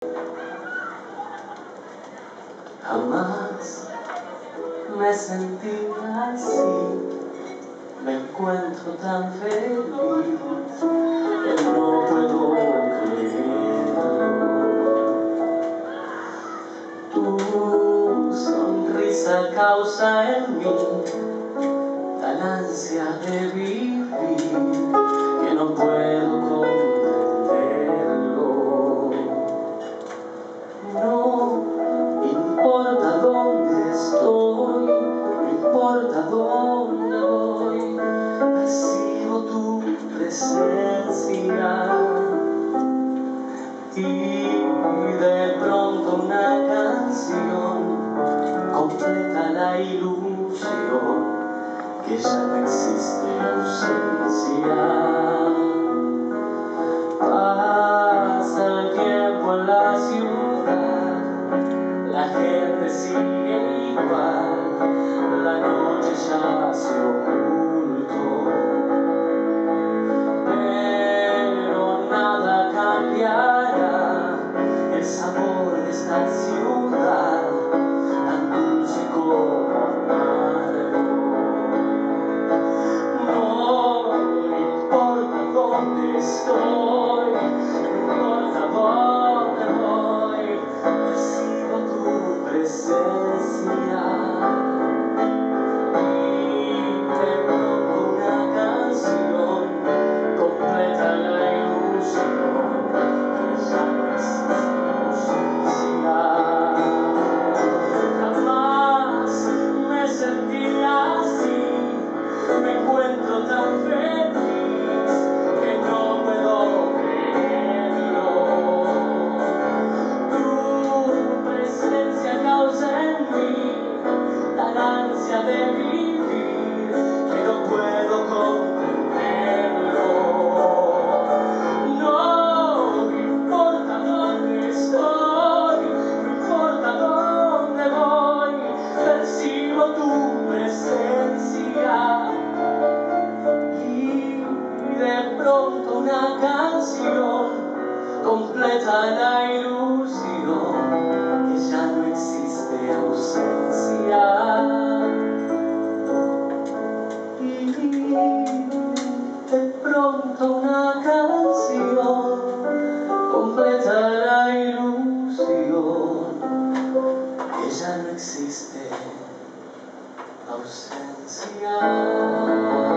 Jamás me sentí así, me encuentro tan feliz que no puedo creerlo. Tu sonrisa causa en mí tal ansia de vivir que no puedo comprenderlo. No importa dónde estoy, no importa dónde voy, percibo tu presencia. Y de pronto una canción completa la ilusión que ya no existe ausencia. Pasa el tiempo en la ciudad, la gente sigue igual, la noche ya se ocultó, pero nada cambiará el sabor de esta ciudad, tan dulce como amargo. No importa dónde estoy, no importa dónde voy, percibo tu presencia. Y de pronto una canción completa la ilusión que ya no existe ausencia. Jamás me sentí así, me encuentro tan feliz que no puedo creerlo. Tu presencia causa en mí tal ansia de vivir que no puedo comprenderlo. No importa dónde estoy, no importa dónde voy, percibo tu presencia. Y de pronto una canción completa la ilusión que ya no existe ausencia. Y de pronto una canción completa la ilusión que ya no existe ausencia.